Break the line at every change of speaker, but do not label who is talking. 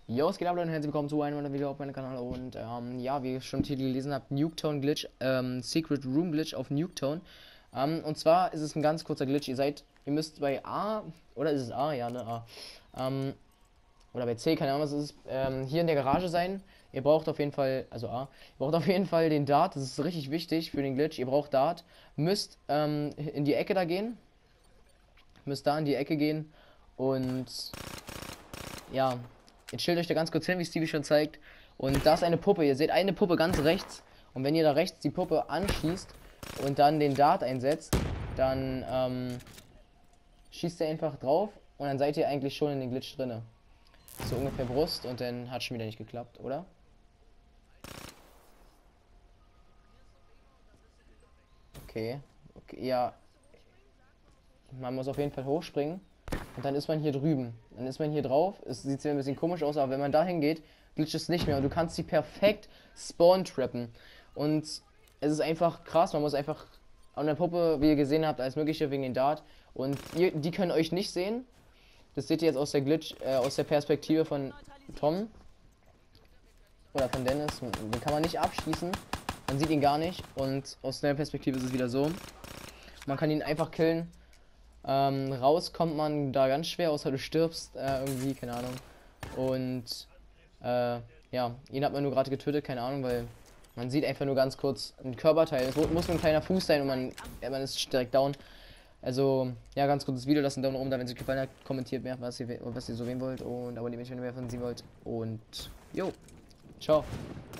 Jo, es geht ab, Leute, und herzlich willkommen zu einem neuen Video auf meinem Kanal. Und ja, wie ihr schon im Titel gelesen habt, Nuketown Glitch, Secret Room Glitch auf Nuketown. Und zwar ist es ein ganz kurzer Glitch. Ihr müsst bei A, oder ist es A? Ja, ne, A. Oder bei C, keine Ahnung, was es ist, hier in der Garage sein. Ihr braucht auf jeden Fall, also A, ihr braucht auf jeden Fall den Dart, das ist richtig wichtig für den Glitch. Ihr braucht Dart, müsst in die Ecke da gehen, müsst da in die Ecke gehen und ja, jetzt stellt euch da ganz kurz hin, wie Stevie schon zeigt. Und da ist eine Puppe. Ihr seht eine Puppe ganz rechts. Und wenn ihr da rechts die Puppe anschießt und dann den Dart einsetzt, dann schießt ihr einfach drauf und dann seid ihr eigentlich schon in den Glitch drinne. So ungefähr Brust und dann hat schon wieder nicht geklappt, oder? Okay. Okay, ja. Man muss auf jeden Fall hochspringen. Und dann ist man hier drüben. Dann ist man hier drauf. Es sieht zwar ein bisschen komisch aus, aber wenn man dahin geht, glitscht es nicht mehr. Und du kannst sie perfekt spawn-trappen. Und es ist einfach krass. Man muss einfach an der Puppe, wie ihr gesehen habt, alles Mögliche wegen den Dart. Und die können euch nicht sehen. Das seht ihr jetzt aus der aus der Perspektive von Tom. Oder von Dennis. Den kann man nicht abschießen. Man sieht ihn gar nicht. Und aus der Perspektive ist es wieder so. Man kann ihn einfach killen. Raus kommt man da ganz schwer, außer du stirbst irgendwie, keine Ahnung. Und ja, ihn hat man nur gerade getötet, keine Ahnung, weil man sieht einfach nur ganz kurz ein Körperteil. Es muss nur ein kleiner Fuß sein und man ist direkt down. Also, ja, ganz kurzes Video, lasst einen Daumen nach oben da, wenn es euch gefallen hat. Kommentiert mehr, was ihr so sehen wollt und abonniert mich, wenn ihr mehr von sehen wollt. Und, jo, ciao.